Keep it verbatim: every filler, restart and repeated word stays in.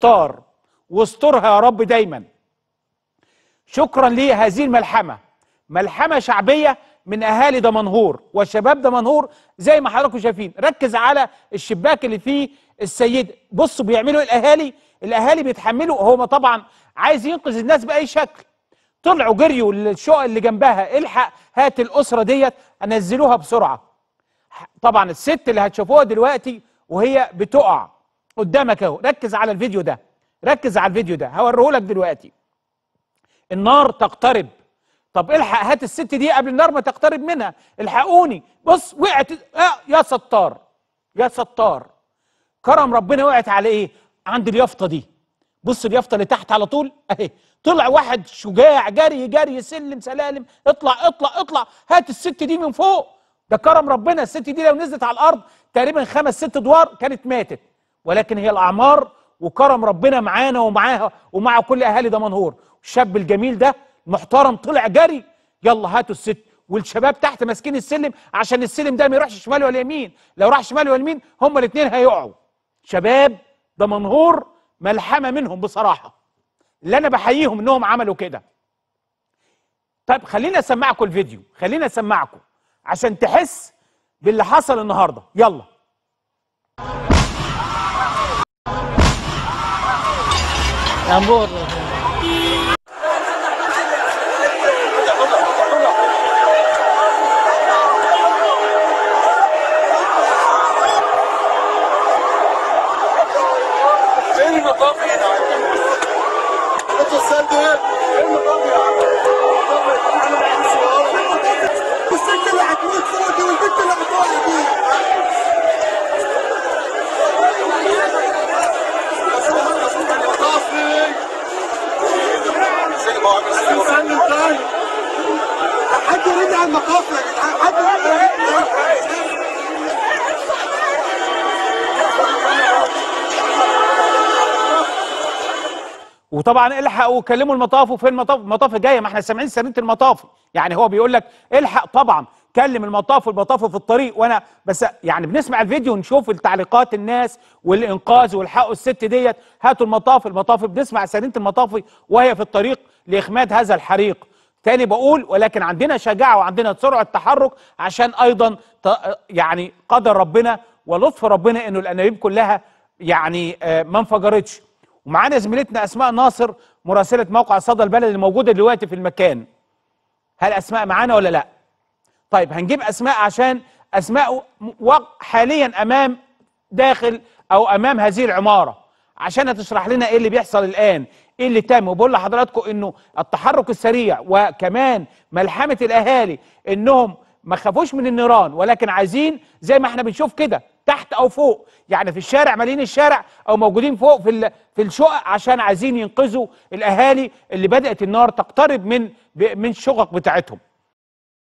ستار، واسترها يا رب دايما. شكرا لهذه الملحمه، ملحمه شعبيه من اهالي دمنهور وشباب دمنهور زي ما حضراتكم شايفين. ركز على الشباك اللي فيه السيد، بصوا بيعملوا الاهالي الاهالي بيتحملوا، هو طبعا عايز ينقذ الناس باي شكل. طلعوا جريوا الشقق اللي جنبها، الحق هات الاسره ديت نزلوها بسرعه. طبعا الست اللي هتشوفوها دلوقتي وهي بتقع قدامك اهو، ركز على الفيديو ده، ركز على الفيديو ده هوريهولك دلوقتي. النار تقترب، طب الحق هات الست دي قبل النار ما تقترب منها، الحقوني. بص وقعت، آه يا ستار يا ستار. كرم ربنا وقعت على ايه؟ عند اليافطه دي. بص اليافطه اللي تحت على طول اهي. طلع واحد شجاع جري جري سلم سلالم، اطلع اطلع اطلع هات الست دي من فوق. ده كرم ربنا، الست دي لو نزلت على الارض تقريبا خمس ست ادوار كانت ماتت، ولكن هي الاعمار وكرم ربنا معانا ومعاها ومع كل اهالي دمنهور. الشاب الجميل ده محترم طلع جري، يلا هاتوا الست. والشباب تحت ماسكين السلم عشان السلم ده ما يروحش شمال ولا يمين، لو راح شمال ولا يمين هما الاثنين هيقعوا. شباب دمنهور ملحمه منهم بصراحه، اللي انا بحييهم انهم عملوا كده. طيب خلينا اسمعكم الفيديو، خلينا اسمعكم عشان تحس باللي حصل النهارده. يلا يا امور فين المطاف هنا؟ انت السد فين المطاف يا عم؟ الست اللي هتموت فوق دي والبنت اللي هتقع دي. المطاف فين؟ سلم تاني. حد يرد على المطاف يا جدعان، حد يرد. وطبعا الحقوا وكلموا المطاف. وفين المطاف؟ المطاف جايه، ما احنا سامعين سرينه المطاف. يعني هو بيقول لك الحق، طبعا كلم المطاف والمطاف في الطريق. وانا بس يعني بنسمع الفيديو ونشوف التعليقات الناس والانقاذ والحقوا الست ديت، هاتوا المطاف المطاف. بنسمع سرينه المطاف وهي في الطريق لاخماد هذا الحريق. تاني بقول ولكن عندنا شجاعه وعندنا سرعه تحرك عشان ايضا يعني قدر ربنا ولطف ربنا انه الانابيب كلها يعني ما انفجرتش. ومعانا زميلتنا اسماء ناصر مراسله موقع صدى البلد اللي موجوده دلوقتي في المكان. هل اسماء معانا ولا لا؟ طيب هنجيب اسماء عشان اسماء حاليا امام داخل او امام هذه العماره عشان تشرح لنا ايه اللي بيحصل الان، ايه اللي تم. وبقول لحضراتكم انه التحرك السريع وكمان ملحمه الاهالي انهم ما خافوش من النيران، ولكن عايزين زي ما احنا بنشوف كده تحت او فوق، يعني في الشارع مالين الشارع او موجودين فوق في في الشقق عشان عايزين ينقذوا الاهالي اللي بدات النار تقترب من من الشقق بتاعتهم.